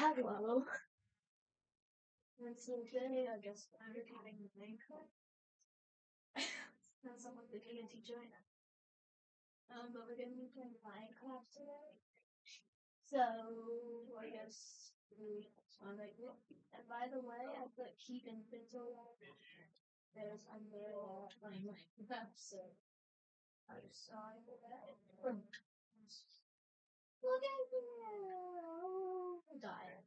Hello. And so today I guess I'm recording the Minecraft. And someone beginning to join us. But we're gonna be playing Minecraft today. So I guess I'm like, and by the way, I put keep inventory. There's under my Minecraft, so I'm sorry for that. Look at you! Die.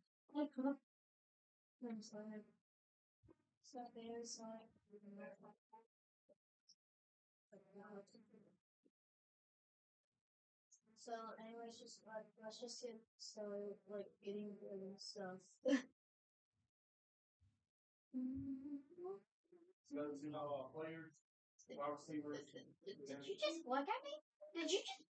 I'm sorry. So there's so anyways, just let's just get started like getting rid of stuff. Players, wide receivers. Did you just look at me? Did you just?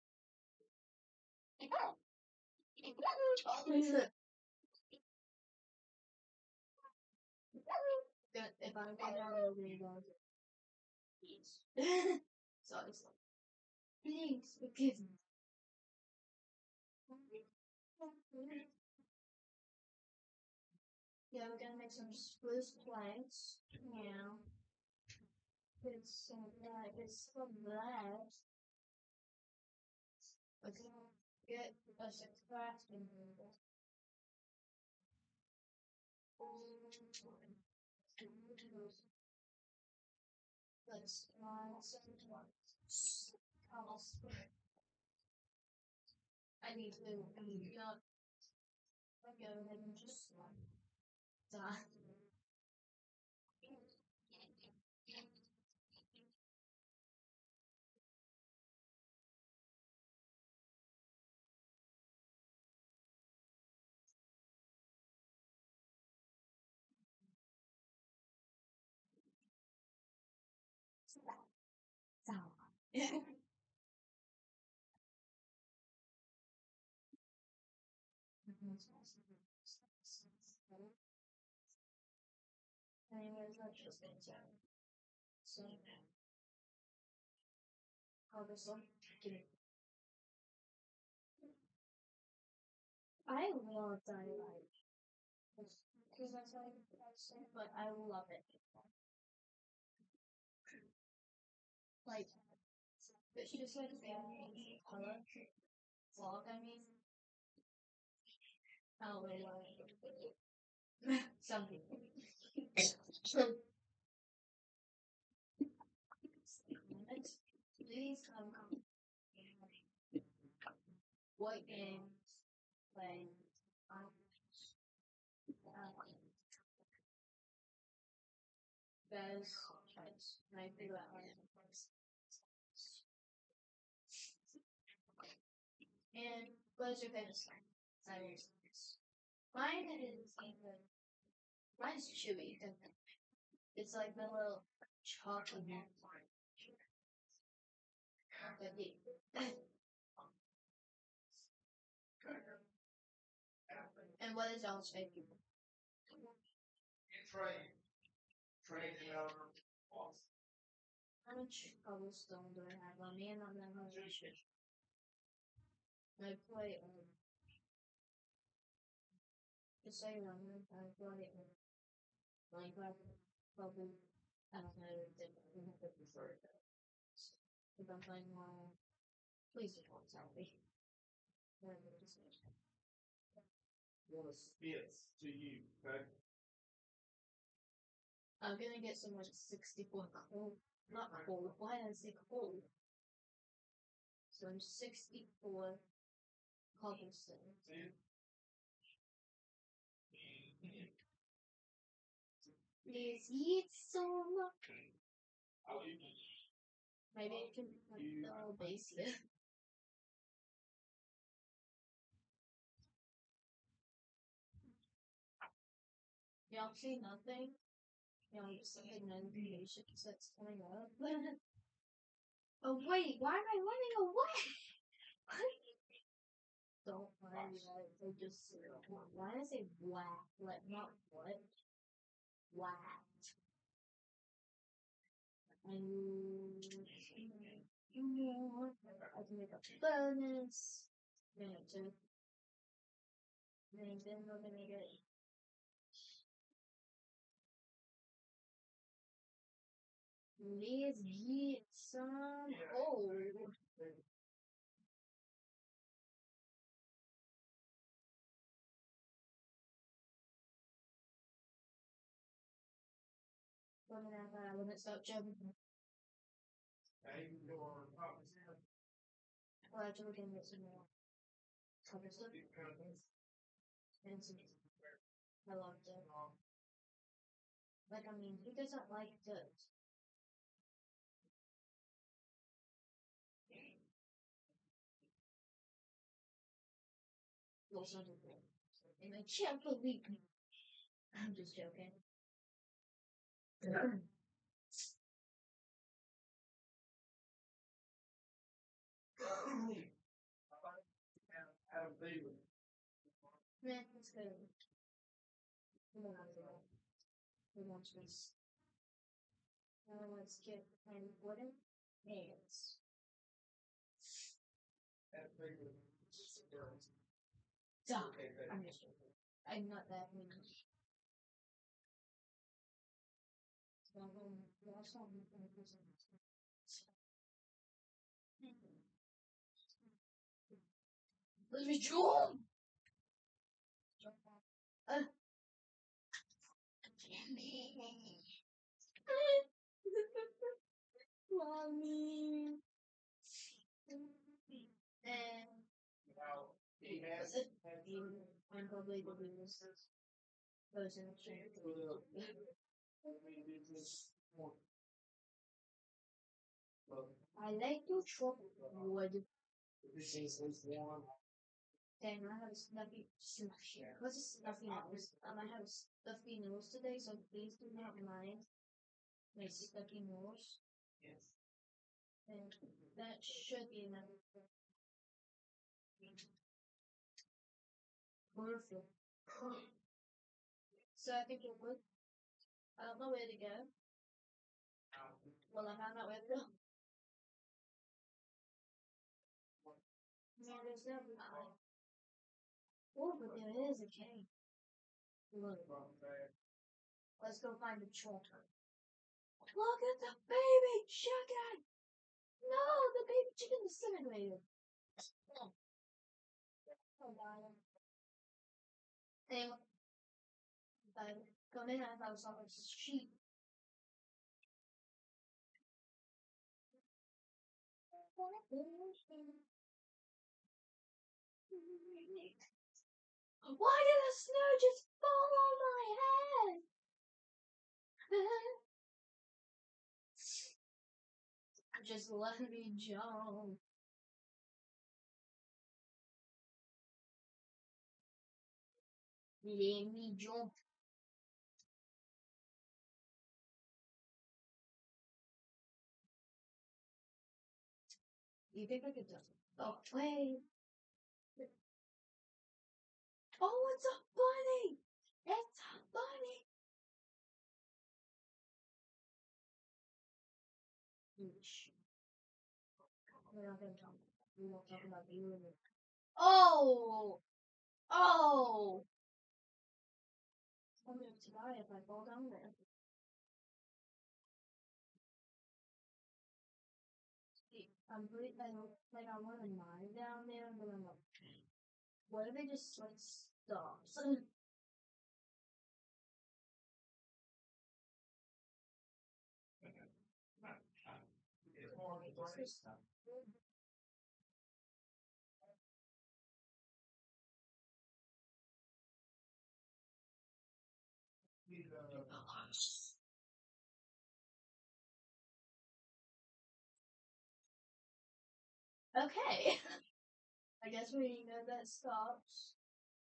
If I'm going down there, we're going to so it's like, please forgive me. Yeah, we're gonna make some spruce planks. Yeah. It's from that. We're gonna get us a crafting table. Let's I need to not go ahead and just die. Anyways, let's just get started. So, harvest them. I love Dynamite. Because that's what I say, but I love it. Like, it's just like a color. Vlog, I mean. Oh, wait, some people. Please come. What games play Bez Chides? My favorite one. And what is your favorite song? Mine is mine's chewy. It's like the little chocolate. And what is y'all's favorite? How much cobblestone do I have on me? And I'm not sure. I play just so you know, I play Minecraft probably I don't know if prefer it. If I'm playing please don't tell me. Well, spits to you, okay? I'm gonna get some like 64 coal. Not coal. Why did I say coal? So I'm 64 cobblestone. Please eat some. Maybe it can put the base here. Y'all see nothing? Y'all just see the notifications that's coming up. Oh wait, why am I running away? Don't worry, I just why did I say whack? Like not what? Whack. And I can make a bonus. And then we're gonna get let's get some old. I wouldn't stop jumping. Well, actually, we can get some more cover stuff and some. I love that. Like, I mean, who doesn't like dirt? Well, some people. And I can't believe me. I'm just joking. Man, let's go. We don't have to go. We want this. Now let's get and wooden hands. Stop. I'm just joking. I'm not that mean. Let me jump! Mommy. And I'm probably the weakest person to I like to chop wood. Dang, I have a stuffy. What's a stuffy nose? I have a stuffy nose today, so please do not mind my stuffy nose. And that should be enough. Perfect. So I think it would. I don't know where to go. Well, I found out where to go. Yeah, there's no line. Oh, but there is a cave. Look. Let's go find the children. Look at the baby chicken! No, the baby chicken disintegrated. Oh, darling. Anyway, come in and I saw a sheep. Why did the snow just fall on my head? Just let me jump. Let me jump. You think I could jump? Oh, wait. Oh, it's a bunny! It's a bunny! We're not gonna talk. We won't talk about you. Oh! Oh! I'm gonna die if I fall down there. I'm pretty, like I want to mine down there, but I'm like, what if it just like stops? Okay. I guess we know that stops.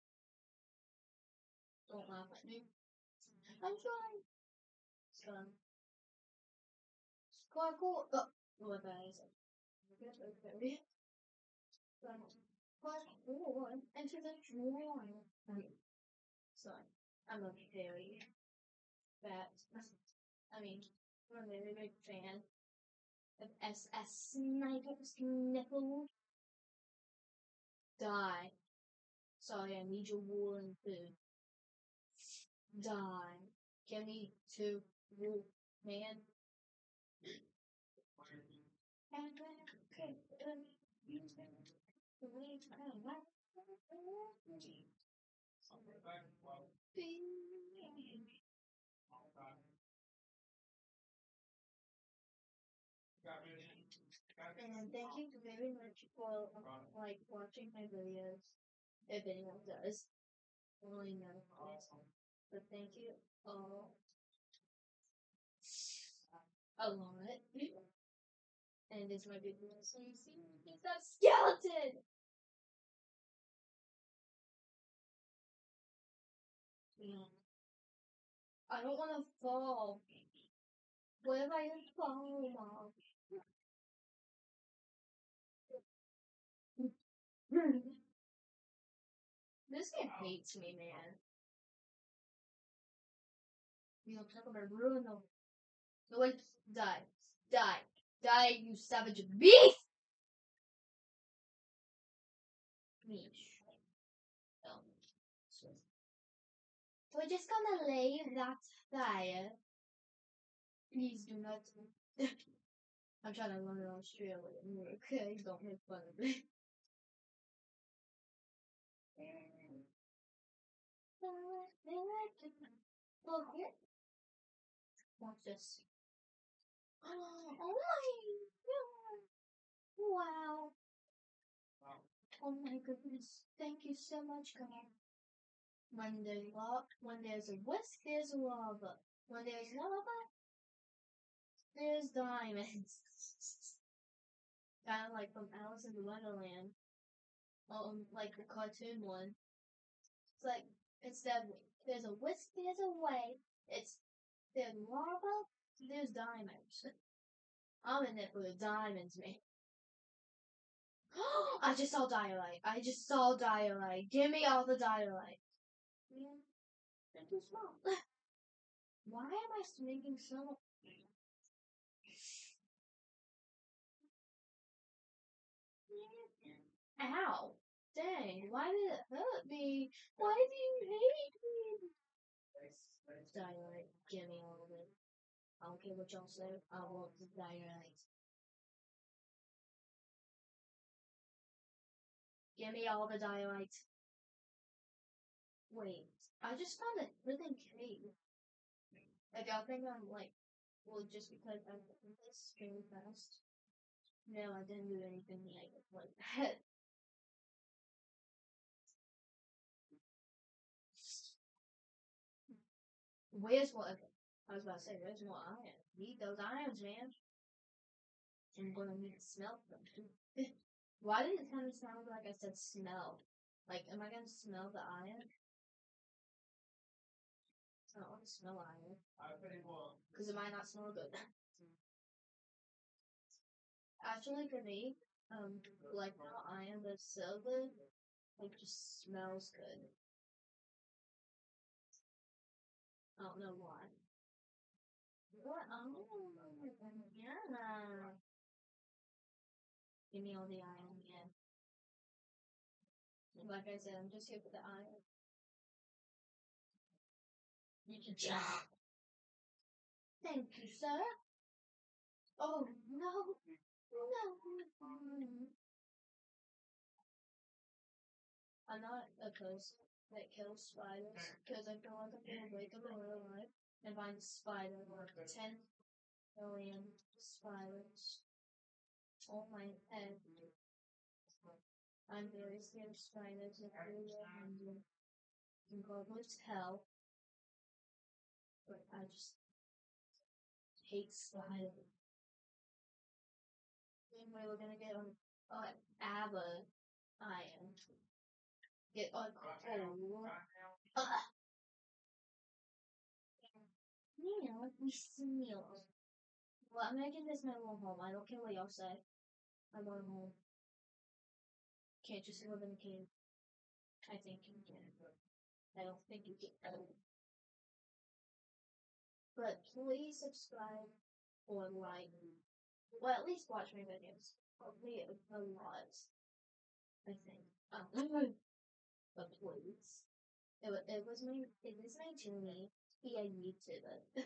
Don't laugh at me. I'm trying. Son. Sparkle. Oh, what that is. Okay. Sparkle. Enter the drawing. Son. I'm a very fat. I mean, I'm a very big fan of SS Sniper Sniffle. Die. Sorry, I need your wool and food. Die. Give me 2 wool, man. And thank you very much for like watching my videos. If anyone does, only know this. But thank you all a lot. And this might be the last time you see me. It's that skeleton! Yeah. I don't want to fall. What if I just fall, Mom? This game hates me, man. You know, talk about ruin the. No, wait, die. Die. Die, you savage beast! Meesh. So we're just gonna leave that there. Please do not. I'm trying to learn Australian. Okay, don't make fun of me. Look here. Watch this. Oh my god. Wow. Oh my goodness. Thank you so much, God. When there's a whisk, there's lava. When there's lava, there's diamonds. Kind of like from Alice in Wonderland. Like the cartoon one. It's like, instead of there's a whisk, there's a way. There's lava, there's diamonds. I'm in it for the diamonds, man. I just saw diorite. Give me all the diorite. Yeah, they're too small. Why am I making so? Ow! Dang! Why did it hurt me? Why do you hate me? Diorite, give me all of it. I don't care what y'all say. I want the diorite. Give me all the diorite. Wait, I just found a hidden cave. Like, I think I'm like, well, just because I'm doing this really fast. No, I didn't do anything like that. Where's what? I was about to say, where's more iron? Need those irons, man. I'm gonna need to smell them too. Why did it kind of sound like I said smell? Like, am I gonna smell the iron? I don't want to smell iron. Because it might not smell good. Actually, for me, like not iron, but silver, like just smells good. I don't know why. What? Oh, yeah. Give me all the iron, yeah. Like I said, I'm just here for the iron. You can jump. Thank you, sir. Oh, no. No. I'm not a person that kills spiders because I feel like I'm gonna wake up in real life and find a spider like 10 million spiders on my head. I'm very scared of spiders and everywhere and God knows hell, but I just hate spiders. Anyway, we're gonna get on Abba iron. Get on coal. Neil, we Neil. Well, I'm making this my little home. I don't care what y'all say. I want a home. Can't just live in a cave. I think you can. I don't think you can. But please subscribe or like. Well, at least watch my videos. Probably a lot. I think. But please. it is made to me to be a YouTuber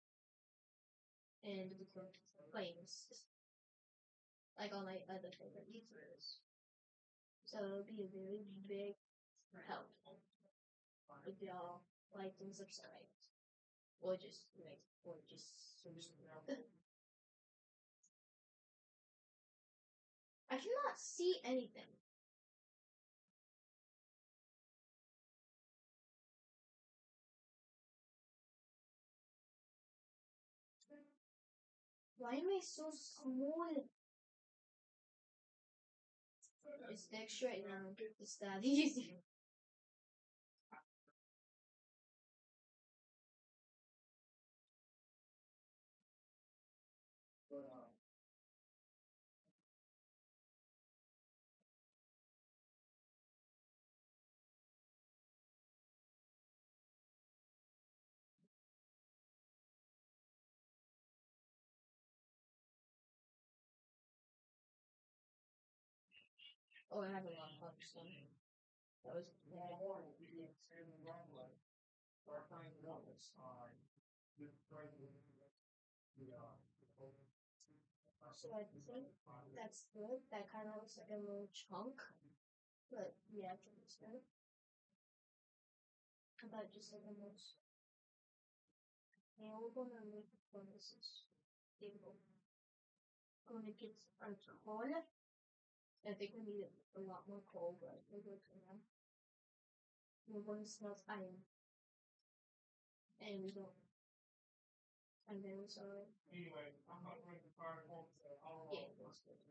and become famous like all my other favorite YouTubers. So it'll be a very big help if y'all like and subscribe. Or just subscribe. I cannot see anything. Why am I so small? It's neck straight now. It's that easy. Oh, I have a lot of fun stuff. That was so I think that's good. That kind of looks like a little chunk. But yeah, it's good. How about just like a little. Yeah, we're gonna make the furnaces. Table. Gonna get some coal. I think we need a lot more coal, but we're good for now. We're going to smelt iron. And we don't. I'm very sorry. Anyway, I'm not going to fire home, so I'll. Yeah, that's good.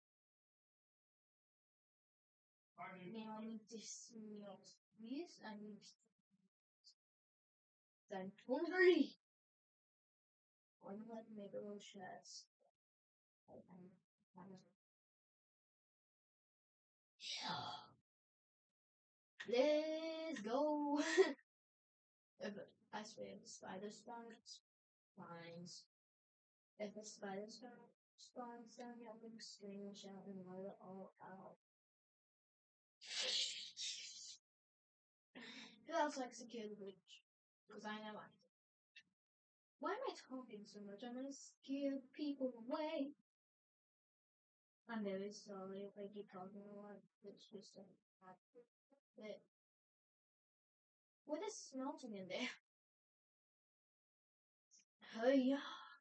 Now I need to smelt these. I need. I'm hungry. I'm gonna make a little chest. Let's go. I swear, if the spider spawns, if the spider spawns down here, I'm gonna scream and shout and let it all out. Who else likes to kill the bridge? Because I know I do. Why am I talking so much? I'm gonna scare people away. I'm very sorry if I keep talking a lot. It's just a bit. What is smelting in there? Oh yeah.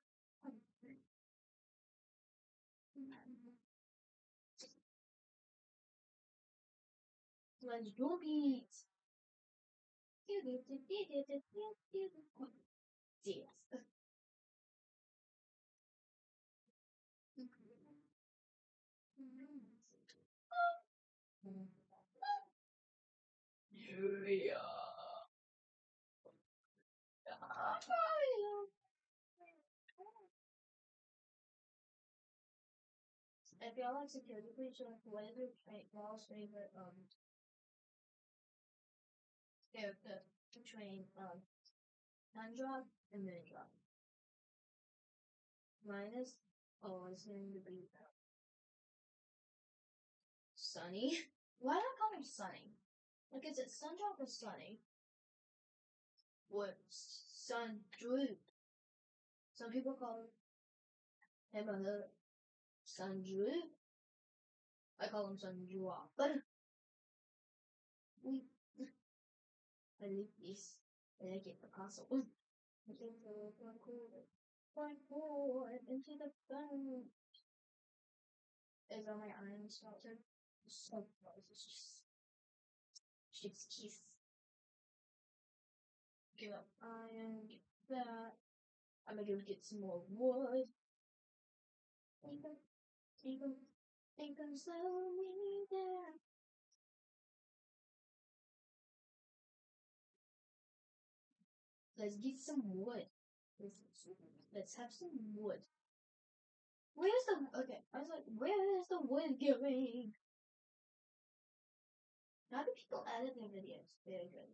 Let's do it. Yes. Yeah. If y'all like security, please check what is your y'all's favorite character between Handjob and Minjob. Mine is always going to be Sunny. Why do I call him Sunny? Like, is it Sundrop or Sunny? What? Sundroop. Some people call him a Sundroop. I call him Sundrop. But we. I leave this. And I get the console. I think so. Point forward into the fun. Is on my iron smelter. So it's just kiss. Give up iron, get that. I'm gonna go get some more wood. Think I'm slowly there. Let's get some wood. Let's have some wood. Where's the okay? I was like, where is the wood going? How do people edit their videos? Very good.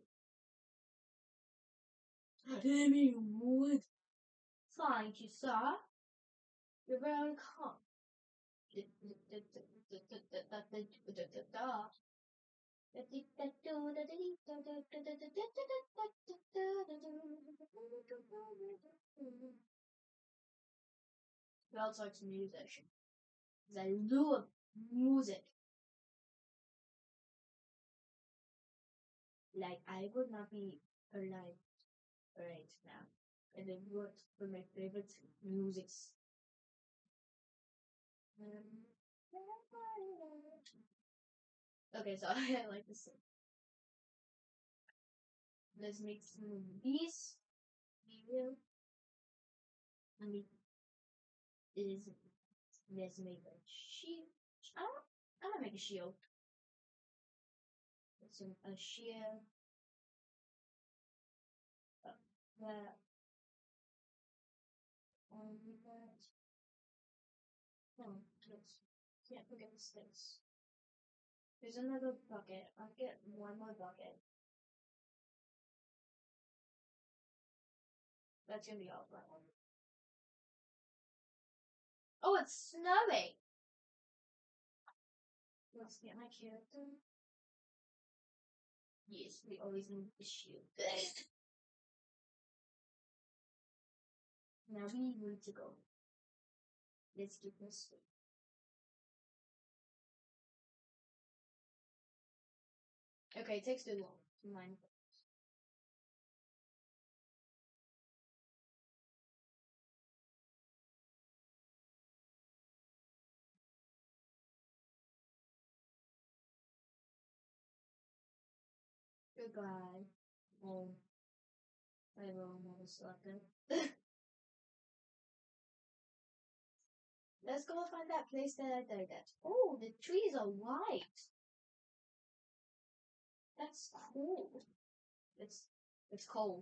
Heavy wood. Thank you, sir. You're very calm. felt like music. Because I love music. Like, I would not be alive right now. And it would for my favorite musics. Okay, so I like this. Let's make some of these. Video. I mean, is let's make a shield. I'm gonna make a shield. It's a shield. That. That. No, let's can't forget the sticks. There's another bucket. I'll get one more bucket. That's gonna be all for that one. Oh, it's snowing! Let's get my character. Yes, we always need the shield. Now we need to go. Let's get this. Okay, it takes too long to mine. Goodbye. Oh, I will never slept in. Let's go find that place that I died at. Oh, the trees are white. That's cool. It's cold.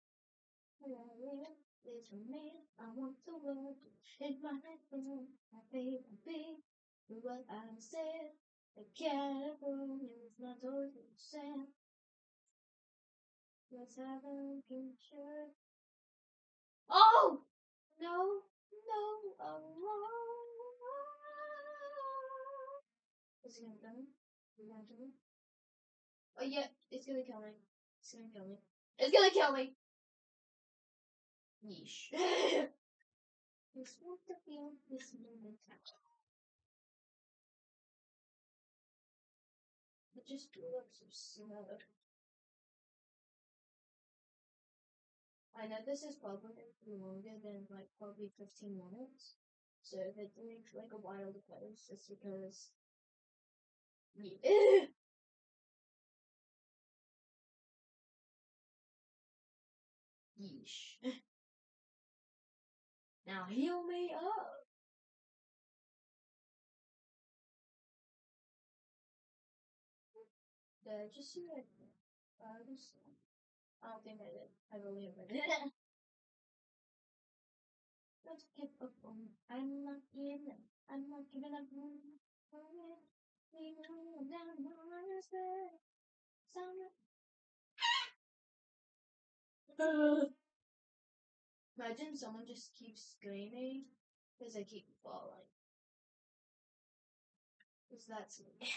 Little man, I want to work in my head, my baby, do what I said. The California is not always the same. Let's have a picture. Oh! No, no, is it gonna kill me? Is it gonna kill me? Oh, yeah, it's gonna kill me. It's gonna kill me. It's gonna kill me! Yeesh. Just want to feel this moment. It just looks so slow. I know this is probably longer than like probably 15 minutes. So if it takes like a while to post, it's because yeah. Yeesh. Now heal me up. Did I just see it? I don't think I did. I believe I did. Let's give up on me. I'm not giving up. I'm not giving up on it. We know down on us there. Imagine someone just keeps screaming because I keep falling. Because that's me.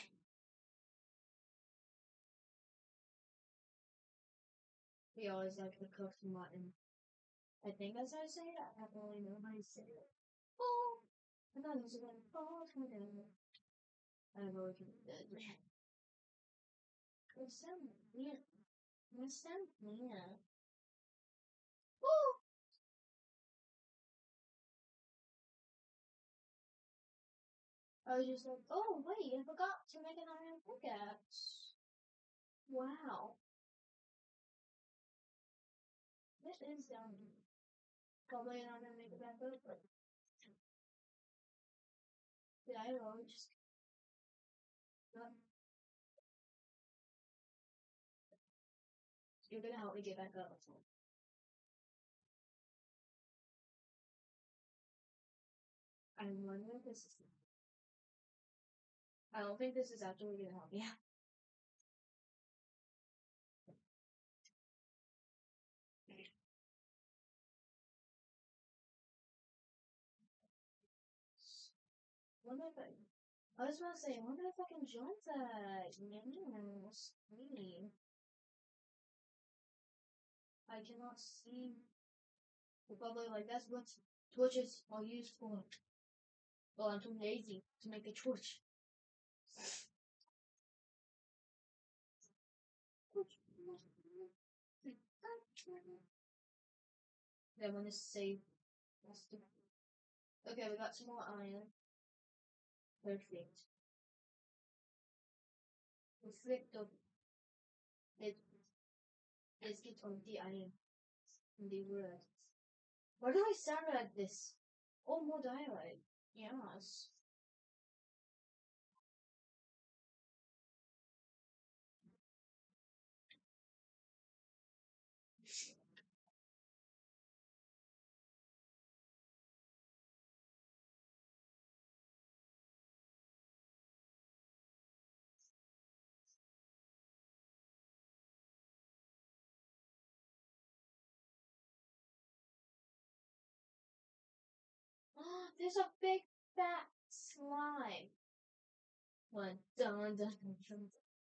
We always like the cooked mutton. I think that's how I say it. I don't really know how you say it. Oh, I thought it was like, oh, it's kind of. I really can do it. It sounds weird. It sounds weird. Oh! I was just like, oh, wait, I forgot to make an iron pickaxe. Wow. This is down. Probably not gonna make it back up, but. Yeah, I don't know, just. You're gonna help me get back up. I wonder if this is. I don't think this is actually gonna help me. Wonder if I was about to say, I wonder if I can join that. Yes, me. I cannot see. Probably like that's what's Torches are used for. Well, I'm too lazy to make a torch. Then I'm gonna save. Okay, we got some more iron. Perfect. We flipped up. Let's get on the iron. The word. Why do I sound like this? Oh, more dialect. Yes. Oh, there's a big fat slime. One. Dun, dun, dun, dun.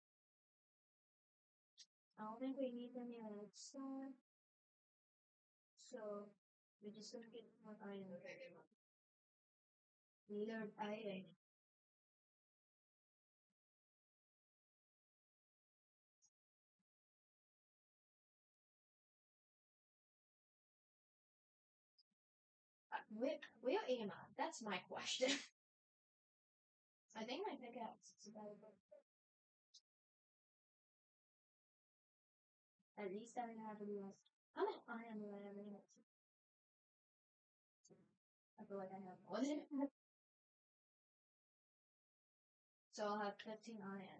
I don't think we need any other slime. So, we're just gonna get one item. Third item. Where am I? That's my question. I think my pickaxe is about at least I have to do how much iron do I have in it? I feel like I have more than that. So I'll have 15 iron.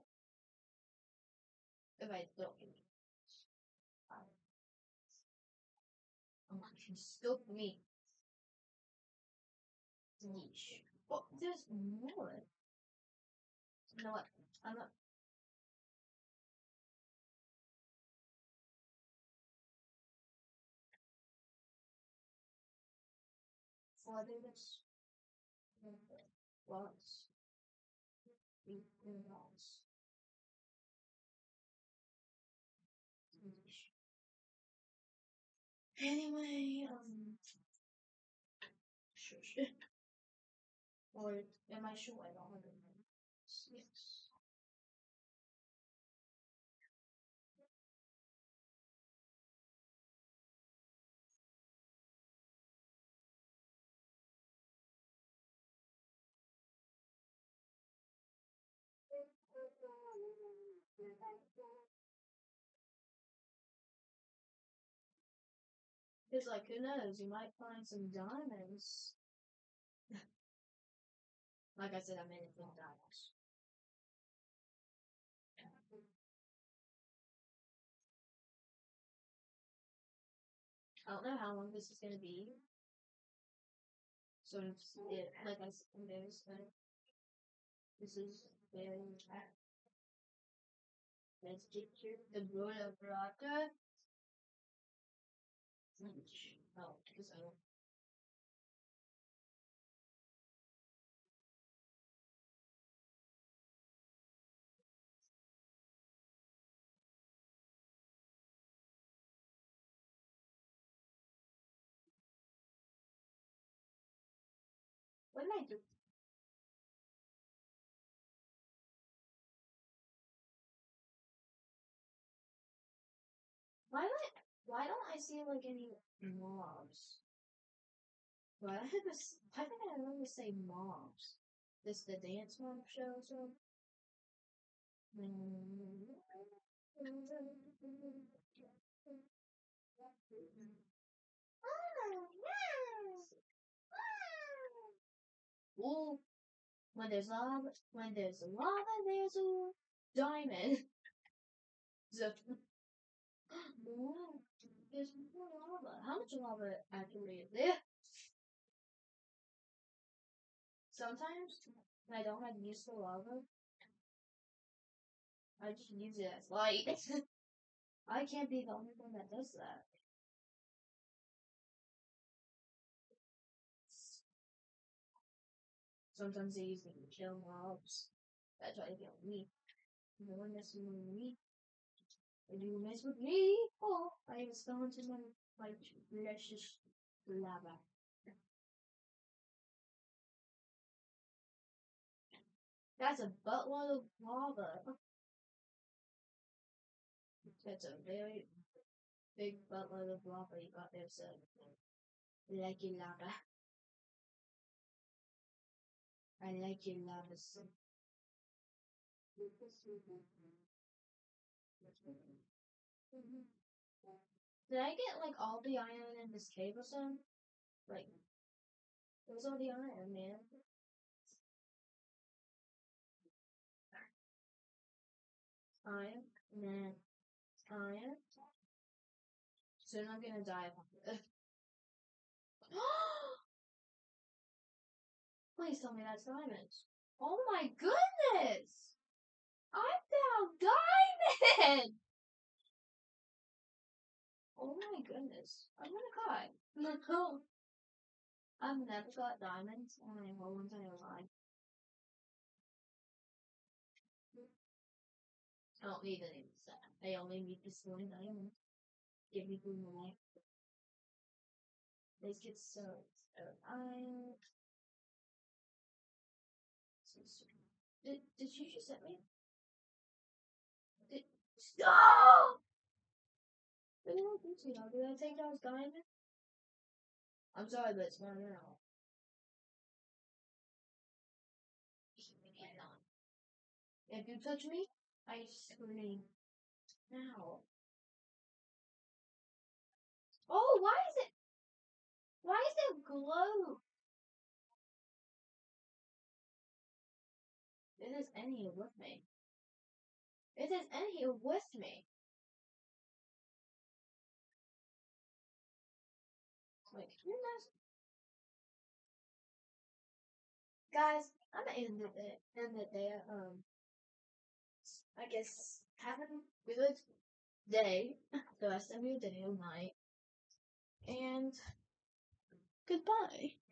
If I don't get it. Oh my gosh, scope me. Niche. Oh, there's more. You know what? I'm not. For this. Lots. Lots. Niche. Anyway, sure. Or am I sure I don't have it? Yes. It's like, who knows? You might find some diamonds. Like I said, I'm in it for diamonds. I don't know how long this is gonna be. So it's like I said, this is very let's get here the road of Raka. Oh, because I don't. What did I do? Why don't I see like any mobs? Why I have this? I think I remember say mobs. This the dance mob show so. Ooh, when there's lava, there's a diamond. So, wow, there's more lava. How much lava actually is there? Sometimes when I don't have use for lava, I just use it as light. I can't be the only one that does that. Sometimes they use it to kill mobs. That's why they kill me. No one messes with me. If you mess with me, oh, I have a skeleton in my precious lava. That's a buttload of lava. That's a very big buttload of lava you got there, so I like your lava. I like your lava, so. Did I get like all the iron in this cave or something? Like, where's all the iron, man? Iron, nah, iron. Soon I'm gonna die of Please tell me that's diamonds. Oh my goodness! I found diamond! Oh my goodness. I'm gonna cry. No. I've never got diamonds in my whole entire life. I don't need any of that. I only need this one diamond. Give me blue life. Let's get so iron. Did you just hit me? Stop! Did I do to you? Did I think that was diamond? I'm sorry, but it's not now. If you touch me, I scream. Now. Oh, why is it glow? It is in here with me. It is in here with me. Wait, can you imagine? Guys, I'm gonna end it there. I guess have a good day, the rest of your day or night, and goodbye.